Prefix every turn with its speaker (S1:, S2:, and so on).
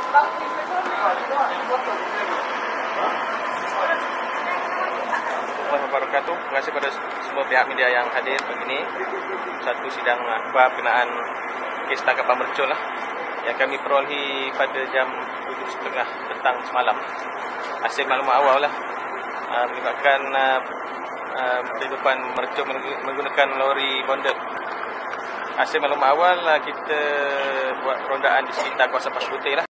S1: Wabarakatuh. Terima kasih kepada semua pihak media yang hadir begini. Satu sidang akhbar berkenaan kes tangkapan mercun yang kami perolehi pada jam 7.30 petang semalam. Hasil maklumat awal menyebabkan kehidupan mercun menggunakan lori bonded. Hasil maklumat awal kita buat rondaan di sekitar kawasan Pasir Putih